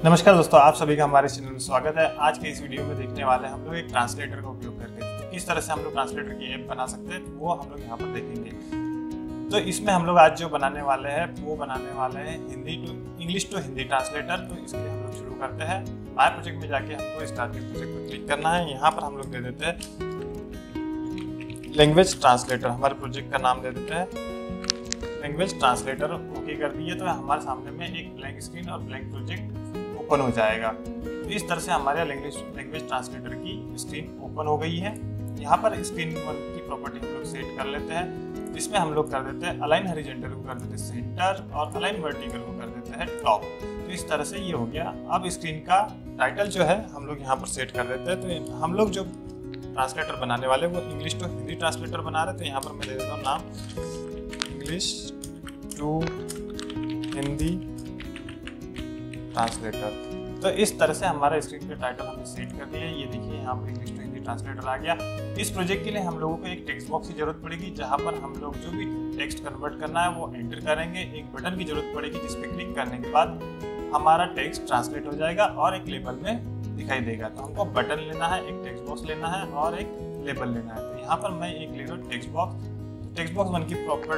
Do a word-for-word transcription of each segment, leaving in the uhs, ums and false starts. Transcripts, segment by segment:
नमस्कार दोस्तों, आप सभी का हमारे चैनल में स्वागत है। आज के इस वीडियो में देखने वाले हैं हम लोग एक ट्रांसलेटर का उपयोग करके तो किस तरह से हम लोग ट्रांसलेटर की ऐप बना सकते हैं, तो वो हम लोग यहाँ पर देखेंगे। तो इसमें हम लोग आज जो बनाने वाले हैं वो बनाने वाले हैं Hindi to English to Hindi translator. तो इसके लिए हम लोग शुरू करते हैं। माय प्रोजेक्ट में जाके हमको स्टार्टिंग प्रोजेक्ट पर क्लिक करना है। यहाँ पर हम लोग दे देते हैं लैंग्वेज ट्रांसलेटर, हमारे प्रोजेक्ट का नाम दे देते हैं लैंग्वेज ट्रांसलेटर। ओके कर दिए तो हमारे सामने में एक ब्लैंक स्क्रीन और ब्लैंक प्रोजेक्ट ओपन हो जाएगा। तो इस तरह से हमारे लैंग्वेज लैंग्वेज ट्रांसलेटर की स्क्रीन ओपन हो गई है। यहाँ पर स्क्रीन वन की प्रॉपर्टी हम लोग सेट कर लेते हैं। इसमें हम लोग कर देते हैं अलाइन हॉरिजॉन्टल को कर देते हैं सेंटर और अलाइन वर्टिकल को कर देते हैं टॉप। तो इस तरह से ये हो गया। अब स्क्रीन का टाइटल जो है हम लोग यहाँ पर सेट कर देते हैं। तो हम लोग जो ट्रांसलेटर बनाने वाले वो इंग्लिश टू हिंदी ट्रांसलेटर बना रहे। तो यहाँ पर मैं दे देता हूँ नाम इंग्लिश टू हिंदी ट्रांसलेटर। तो इस तरह से हमारा स्क्रीन पे टाइटल हमने सेट कर दिया है। ये देखिए यहाँ पर इंग्लिश टू हिंदी ट्रांसलेटर आ गया। इस प्रोजेक्ट के लिए हम लोगों को एक टेक्स्ट बॉक्स की जरूरत पड़ेगी, जहाँ पर हम लोग जो भी टेक्स्ट कन्वर्ट करना है वो एंटर करेंगे। एक बटन की जरूरत पड़ेगी जिस पे क्लिक करने के बाद हमारा टेक्स्ट ट्रांसलेट हो जाएगा और एक लेबल में दिखाई देगा। तो हमको बटन लेना है, एक टेक्स्ट बॉक्स लेना है और एक लेबल लेना है। तो यहाँ पर मैं एक ले रहा हूँ text box. Text box one की प्रॉपर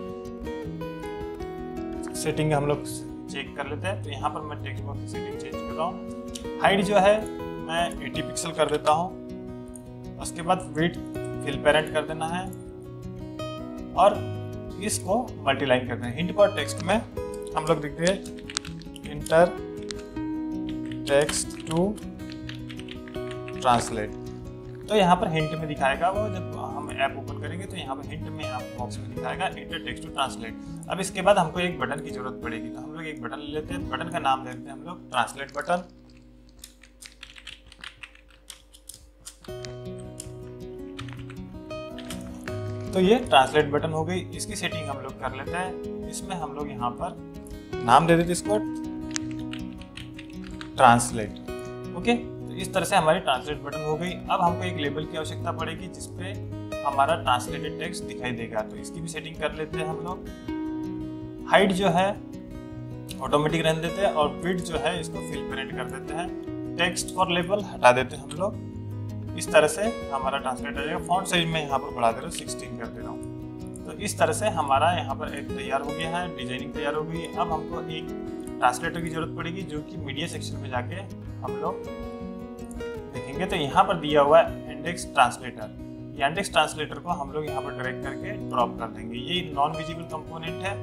सेटिंग हम लोग चेक कर लेते हैं। तो यहाँ पर मैं टेक्स्ट बॉक्स की सेटिंग चेंज कर रहा हूँ। हाइट जो है मैं अस्सी पिक्सल कर देता हूँ। उसके बाद विड्थ फिल पेरेंट कर देना है और इसको मल्टीलाइन कर देना है। हिंट फॉर टेक्स्ट में हम लोग देखते हैं इंटर टेक्स्ट टू ट्रांसलेट। तो यहाँ पर हिंट में दिखाएगा वो, जब हम ऐप ओपन करेंगे तो यहाँ पर हिंट में आप बॉक्स में दिखाएगा इंटर टेक्स्ट टू ट्रांसलेट। अब इसके बाद हमको एक बटन की जरूरत पड़ेगी। तो हम लोग एक बटन ले लेते हैं। बटन का नाम देते हैं हम लोग ट्रांसलेट बटन। तो ये ट्रांसलेट बटन हो गई। इसकी सेटिंग हम लोग कर लेते हैं। इसमें हम लोग यहाँ पर नाम दे देते इसको ट्रांसलेट। ओके, तो इस तरह से हमारी ट्रांसलेट बटन हो गई। अब हमको एक लेबल की आवश्यकता पड़ेगी जिसपे हमारा ट्रांसलेटेड टेक्स्ट दिखाई देगा। तो इसकी भी सेटिंग कर लेते हैं हम लोग। हाइट जो है ऑटोमेटिक रहने देते हैं और विड्थ जो है इसको फिल पेरेंट कर देते हैं। टेक्स्ट फॉर लेबल हटा देते हैं हम लोग। इस तरह से हमारा ट्रांसलेट आ जाएगा। फॉन्ट साइज में यहाँ पर बढ़ा दे रहा हूँ, सोलह कर दे रहा हूँ। तो इस तरह से हमारा यहाँ पर एक तैयार हो गया है, डिजाइनिंग तैयार हो गई। अब हमको एक ट्रांसलेटर की जरूरत पड़ेगी जो कि मीडिया सेक्शन में जाके हम लोग देखेंगे। तो यहाँ पर दिया हुआ है इंडेक्स ट्रांसलेटर। ये इंडेक्स ट्रांसलेटर को हम लोग यहाँ पर ड्रैग करके ड्रॉप कर देंगे। ये नॉन विजिबल कंपोनेंट है,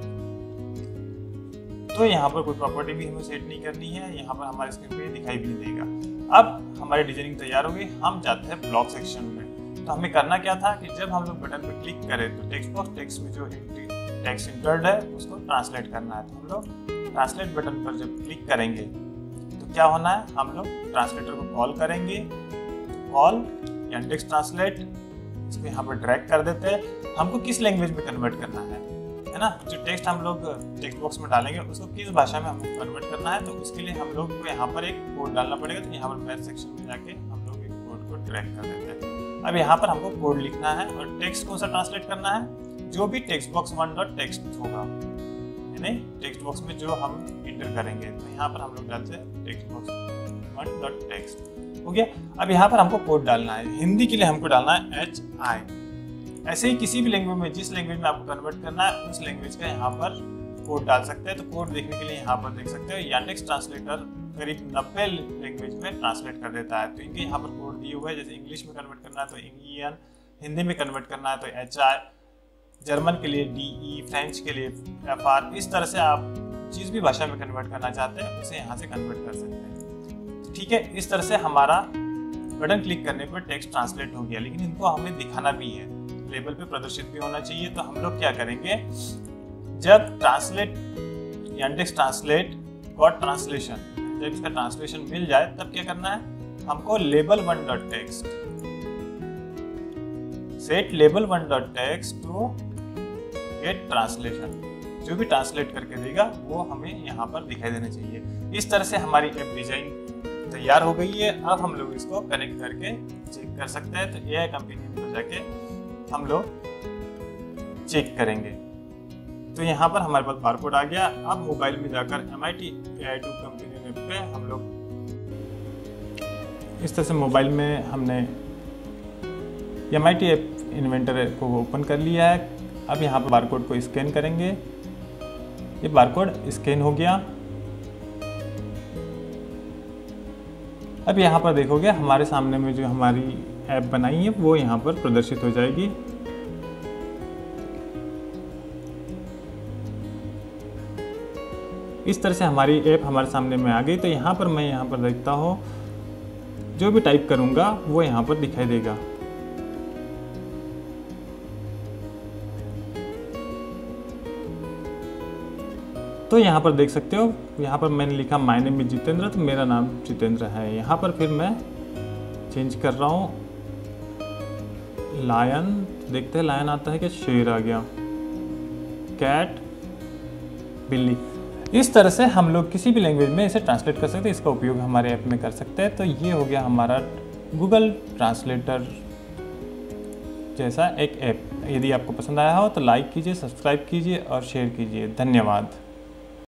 तो यहाँ पर कोई प्रॉपर्टी भी हमें सेट नहीं करनी है। यहाँ पर हमारे स्क्रीन पे दिखाई भी नहीं देगा। अब हमारी डिजाइनिंग तैयार हो गई। हम जाते हैं ब्लॉक सेक्शन में। तो हमें करना क्या था कि जब हम लोग बटन पे क्लिक करें तो टेक्स्ट बॉक्स टेक्स्ट में जो टेक्स्ट इंटर्ड है उसको ट्रांसलेट करना है। तो हम लोग ट्रांसलेट बटन पर जब क्लिक करेंगे तो क्या होना है, हम लोग ट्रांसलेटर को कॉल करेंगे। कॉल इंडेक्स ट्रांसलेट, इसको यहाँ पर ड्रैग कर देते हैं। हमको किस लैंग्वेज में कन्वर्ट करना है है ना, जो टेक्स्ट हम लोग टेक्स्ट बॉक्स में डालेंगे उसको किस भाषा में हमको कन्वर्ट करना है। तो उसके लिए हम लोग को यहाँ पर एक कोड डालना पड़ेगा। तो यहाँ पर मैथ सेक्शन में जाके हम लोग एक कोड को ड्रैग कर देते हैं। अब यहाँ पर हमको कोड लिखना है और टेक्स्ट कौन सा ट्रांसलेट करना है, जो भी text box one dot text होगा, यानी टेक्स्ट बॉक्स में जो हम इंटर करेंगे। तो यहाँ पर हम लोग डालते हैं text box one dot text हो गया। अब यहाँ पर हमको कोड डालना है। हिंदी के लिए हमको डालना है एच आई। ऐसे ही किसी भी लैंग्वेज में, जिस लैंग्वेज में आपको कन्वर्ट करना है उस लैंग्वेज का यहाँ पर कोड डाल सकते हैं। तो कोड देखने के लिए यहाँ पर देख सकते हो यांडेक्स ट्रांसलेटर करीब नब्बे लैंग्वेज में ट्रांसलेट कर देता है। तो इनके यहाँ पर कोड दिए हुए हैं। जैसे इंग्लिश में कन्वर्ट करना है तो इंडियन, हिंदी में कन्वर्ट करना है तो एच आई, जर्मन के लिए डी ई, फ्रेंच के लिए एफ आर। इस तरह से आप जिस भी भाषा में कन्वर्ट करना चाहते हैं उसे यहाँ से कन्वर्ट कर सकते हैं। ठीक है, इस तरह से हमारा बटन क्लिक करने पर टेक्स्ट ट्रांसलेट हो गया। लेकिन इनको हमें दिखाना भी है, लेबल पे प्रदर्शित भी होना चाहिए। तो हम लोग क्या करेंगे, जब translate index translate got translation, जब इसका ट्रांसलेशन मिल जाए तब क्या करना है, हमको label one dot text set label one dot text to get translation. जो भी ट्रांसलेट करके देगा वो हमें यहाँ पर दिखाई देना चाहिए। इस तरह से हमारी ऐप डिजाइन तैयार हो गई है। अब हम लोग इसको कनेक्ट करके चेक कर सकते हैं। तो एआई कंपनी में जाके हम लोग चेक करेंगे। तो यहाँ पर हमारे पास बारकोड आ गया। अब मोबाइल में जाकर M I T A I two companion app पे हम लोग इस तरह से मोबाइल में हमने M I T app inventor को ओपन कर लिया है। अब यहाँ पर बारकोड को स्कैन करेंगे। ये बारकोड स्कैन हो गया। अब यहाँ पर देखोगे हमारे सामने में जो हमारी ऐप बनाई है वो यहाँ पर प्रदर्शित हो जाएगी। इस तरह से हमारी ऐप हमारे सामने में आ गई। तो यहाँ पर मैं यहाँ पर देखता हूँ जो भी टाइप करूँगा वो यहाँ पर दिखाई देगा। तो यहाँ पर देख सकते हो, यहाँ पर मैंने लिखा माय नेम इज जितेंद्र, तो मेरा नाम जितेंद्र है। यहाँ पर फिर मैं चेंज कर रहा हूँ लायन, देखते हैं लायन आता है कि शेर आ गया, कैट, बिल्ली। इस तरह से हम लोग किसी भी लैंग्वेज में इसे ट्रांसलेट कर सकते हैं। इसका उपयोग हमारे ऐप में कर सकते हैं। तो ये हो गया हमारा गूगल ट्रांसलेटर जैसा एक ऐप। यदि आपको पसंद आया हो तो लाइक कीजिए, सब्सक्राइब कीजिए और शेयर कीजिए। धन्यवाद।